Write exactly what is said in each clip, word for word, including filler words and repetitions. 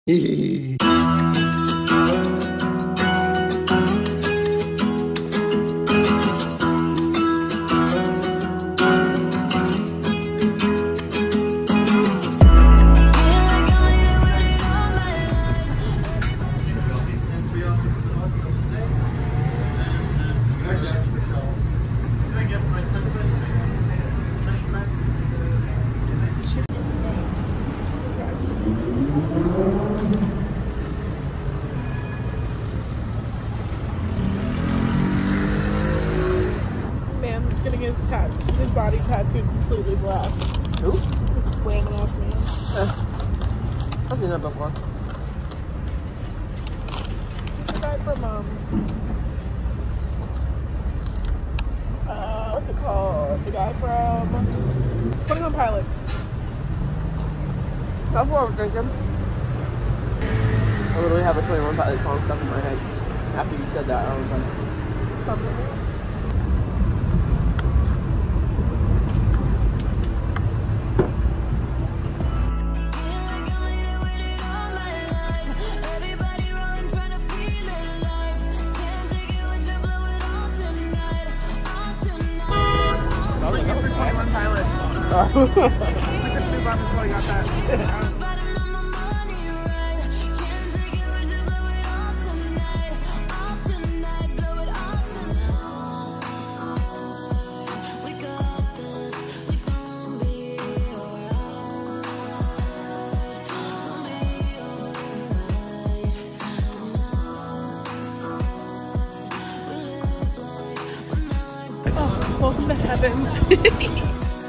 Man's getting his tat his body tattooed completely black. Who? This random ass man. Uh, I've seen that before. The guy from um uh what's it called? The guy from twenty-one Pilots. That's what I'm thinking. I literally have a twenty-one Pilots song stuck in my head. After you said that, I was like, Probably. twenty-one Pilots. I took a soup on before I got that. Oh, welcome to heaven.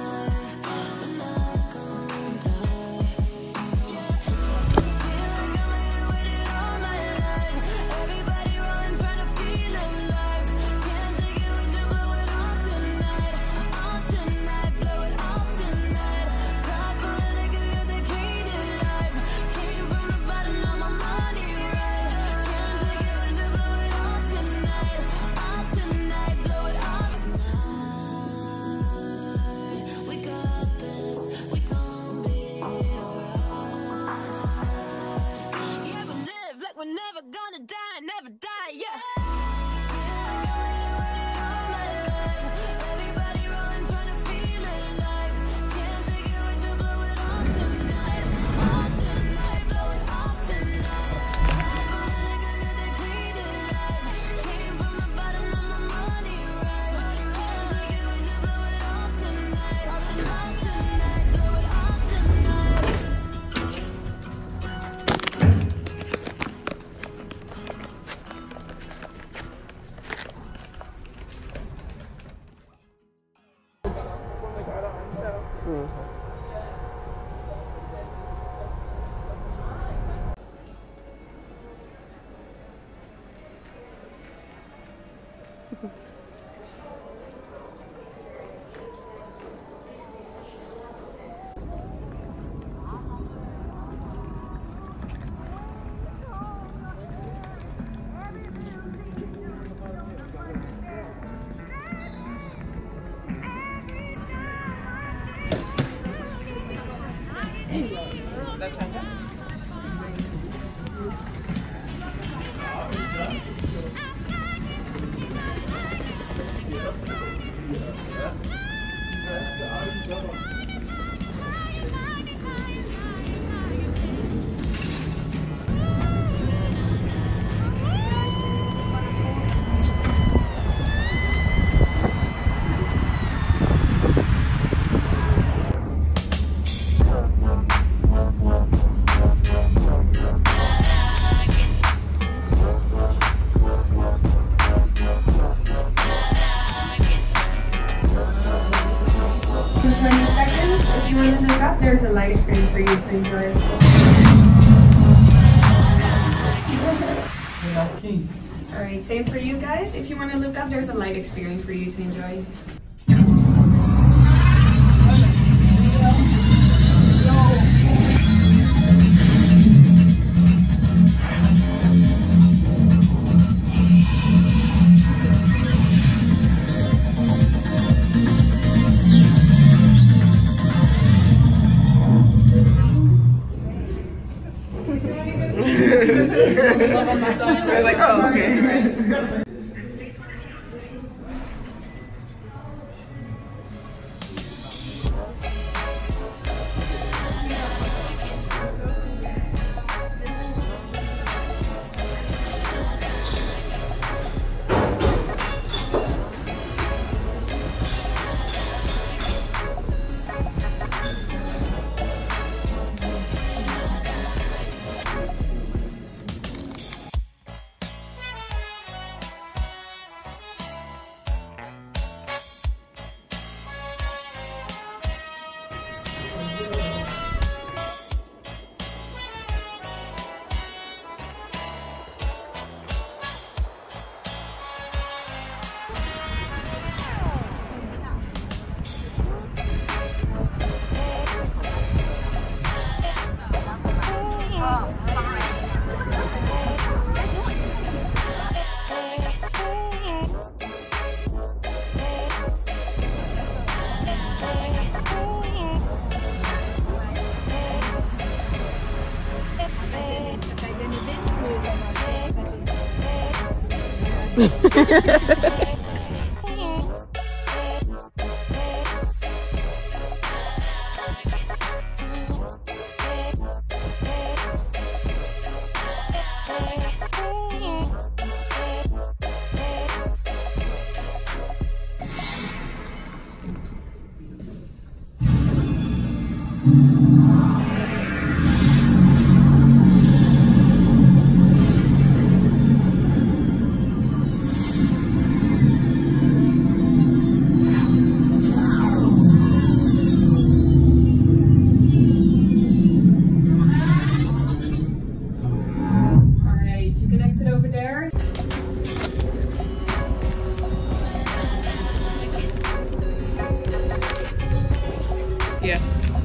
We're never gonna die, never die, yeah. Everybody rolling, trying to feel alive. Can't take it with you, blow it all tonight. All tonight, blow it all tonight. High for the liquor, get the key to life. Came from the bottom of my money, right? Can't take it with you, blow it all tonight. All tonight, tonight, blow it all tonight. When we got on, so. mm. That time. twenty seconds. If you want to look up, there's a light screen for you to enjoy. Alright, same for you guys. If you want to look up, there's a light experience for you to enjoy. I was like, oh, okay. Yeah.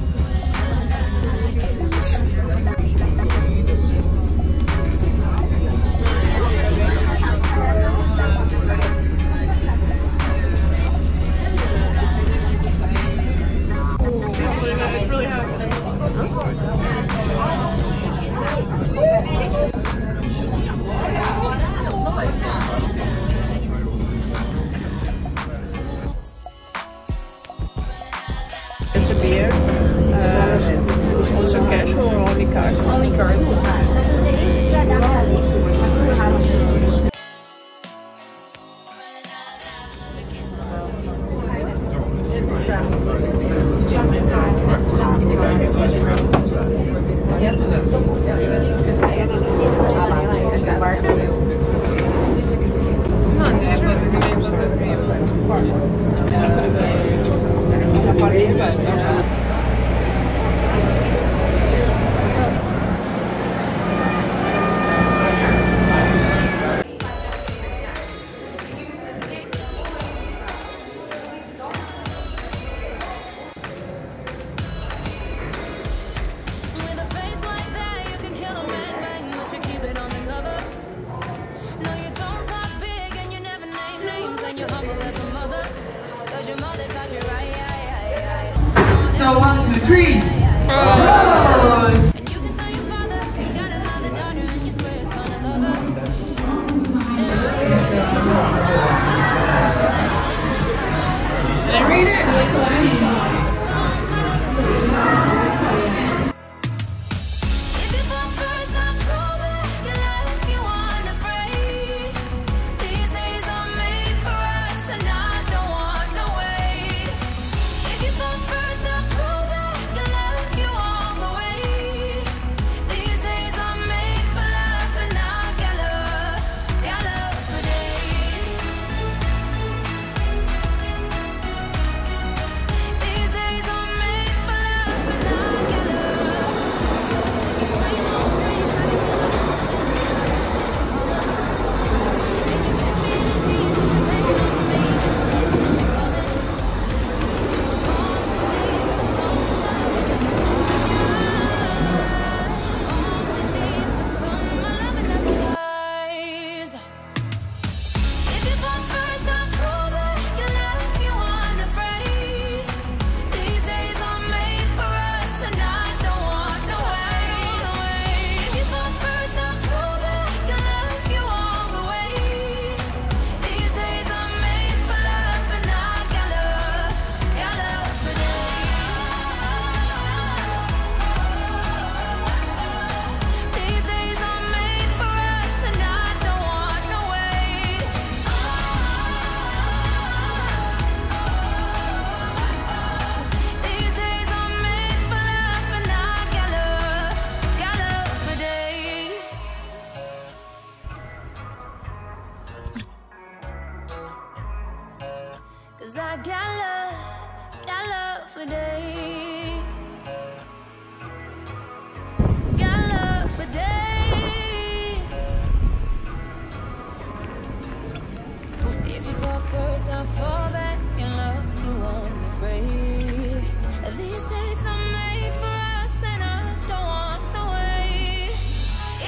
It's really hot. Is a beer, uh, also casual or only cards? Only cards. With a face like that, you can kill a man, bang, but you keep it on the cover. No, you don't talk big and you never name names, and you're humble as a mother, cause your mother taught you right. So one, two, three. Rose. And you can tell your father he's got another daughter, and you swear it's gonna love her. Did I read it? If you fall first, I'm so back alive, you aren't afraid. These days are made for us, and I don't want no wait. If you fall first, I'm so back alive, you aren't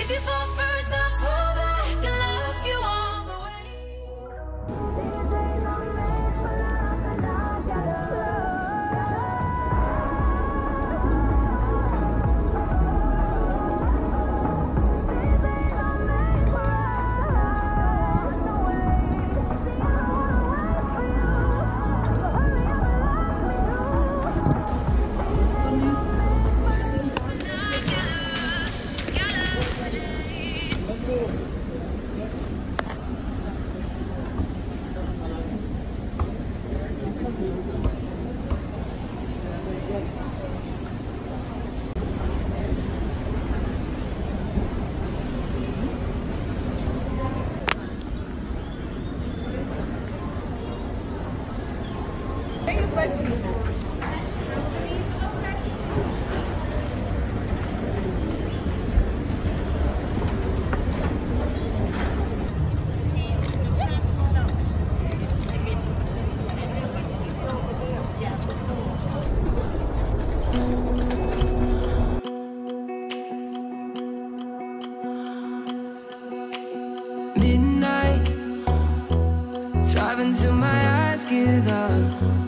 If you fall first, I'll fall back and love you all the way. Midnight, driving till my eyes give out.